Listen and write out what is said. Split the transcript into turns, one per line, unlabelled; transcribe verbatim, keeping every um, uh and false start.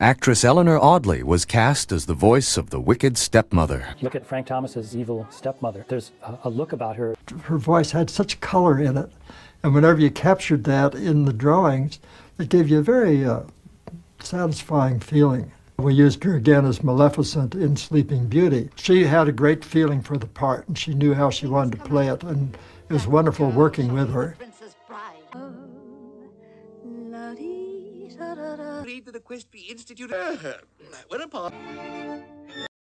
Actress Eleanor Audley was cast as the voice of the wicked stepmother.
Look at Frank Thomas's evil stepmother. There's a, a look about her.
Her voice had such color in it, and whenever you captured that in the drawings, it gave you a very uh, satisfying feeling. We used her again as Maleficent in Sleeping Beauty. She had a great feeling for the part, and she knew how she wanted to play it, and it was wonderful working with her.
Read the Equestrian Institute. Whereupon